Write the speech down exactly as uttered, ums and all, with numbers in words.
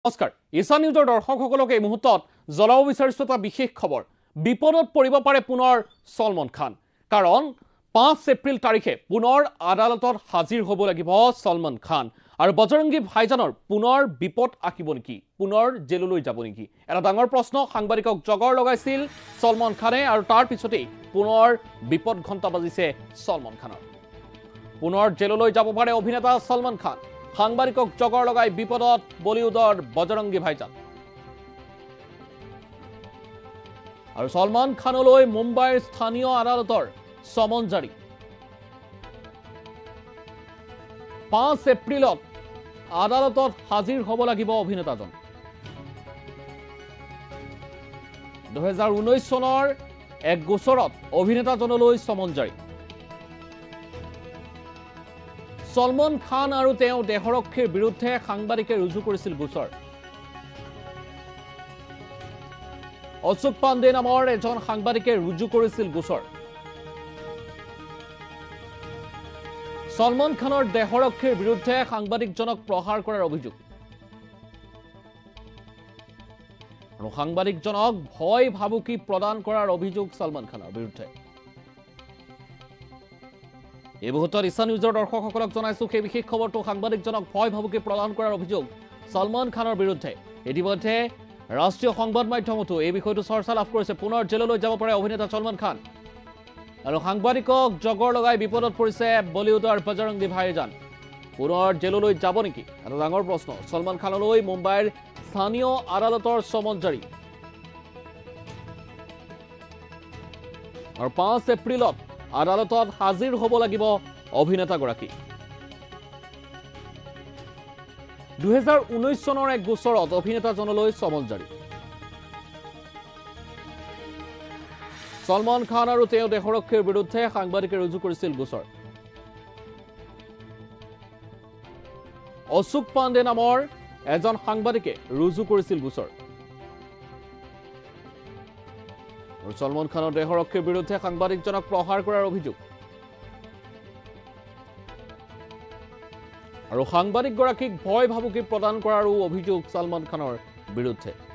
নমস্কাৰ ঈশান নিউজৰ দৰ্শকসকলক এই মুহূৰ্তত জনাব বিচাৰিছো এটা বিশেষ খবৰ বিপদত পৰিব পাৰে পুনৰ সলমান খান কাৰণ পাঁচ এপ্ৰিল তাৰিখে পুনৰ আদালতত হাজিৰ হ'ব লাগিব সলমান খান আৰু বজৰংগী ভাইজানৰ পুনৰ বিপদ আহিব নেকি পুনৰ জেললৈ যাব নেকি এটা ডাঙৰ প্ৰশ্ন সাংবাদিকক জগৰ লগাইছিল সলমান খানে আৰু তাৰ পিছতেই পুনৰ বিপদ ঘণ্টা বাজিছে সলমান খানৰ পুনৰ জেললৈ যাব পাৰে অভিনেতা সলমান খান সাংবাদিকক জগৰ লগাই বিপদত বলিউডৰ বজৰংগী ভাইজান আৰু সলমান খানলৈ মুম্বাইৰ স্থানীয় আদালতৰ সমন জাৰি পাঁচ এপ্ৰিলত আদালতত হাজিৰ হ'ব লাগিব অভিনেতাজন দুহেজাৰ ঊনৈশ চনৰ এক গোচৰত অভিনেতাজনলৈ সমন জাৰি সলমান খান আৰু তেওঁ দেহৰক্ষীৰ বিৰুদ্ধে সাংবাদিকে ৰুজু কৰিছিল গোচৰ অশোক পাণ্ডে নামৰ এজন সাংবাদিকে ৰুজু কৰিছিল গোচৰ সলমান খানৰ দেহৰক্ষীৰ বিৰুদ্ধে সাংবাদিকজনক প্ৰহাৰ কৰাৰ অভিযোগ আৰু সাংবাদিকজনক ভয় ভাবুকি প্ৰদান কৰাৰ অভিযোগ সলমান খানৰ বিৰুদ্ধে এই মুহূৰ্তত ঈশান নিউজৰ দৰ্শকসকলক জনাইছো সেই বিশেষ খবৰটো সাংবাদিকজনক ভয় ভাবুকি প্ৰদান কৰাৰ অভিযোগ সলমান খানৰ বিৰুদ্ধে ইতিমধ্যে ৰাষ্ট্ৰীয় সংবাদ মাধ্যমতো এই বিষয়টো চৰ্চা লাভ কৰিছে পুনৰ জেললৈ যাব পাৰে অভিনেতা সলমান খান আৰু সাংবাদিকক জগৰ লগাই বিপদত পৰিছে বলিউডৰ বজৰংগী ভাইজান পুনৰ জেললৈ যাব নেকি এটা ডাঙৰ প্ৰশ্ন সলমান খানলৈ মুম্বাইৰ স্থানীয় আদালতৰ সমন জাৰি আৰু পাঁচ এপ্ৰিলত আদালতত হাজিৰ হ'ব লাগিব অভিনেতাগৰাকী দুহেজাৰ ঊনৈশ চনৰ এক গোচৰত অভিনেতাজনলৈ সমন জাৰি সলমান খান আৰু তেওঁ দেহৰক্ষীৰ বিৰুদ্ধে সাংবাদিকে ৰুজু কৰিছিল গোচৰ অশোক পাণ্ডে নামৰ এজন সাংবাদিকে ৰুজু কৰিছিল গোচৰ আৰু সলমান খানৰ দেহৰক্ষীৰ বিৰুদ্ধে সাংবাদিকজনক প্ৰহাৰ কৰাৰ অভিযোগ আৰু সাংবাদিকগৰাকীক ভয় ভাবুকি প্ৰদান কৰাৰো অভিযোগ সলমান খানৰ বিৰুদ্ধে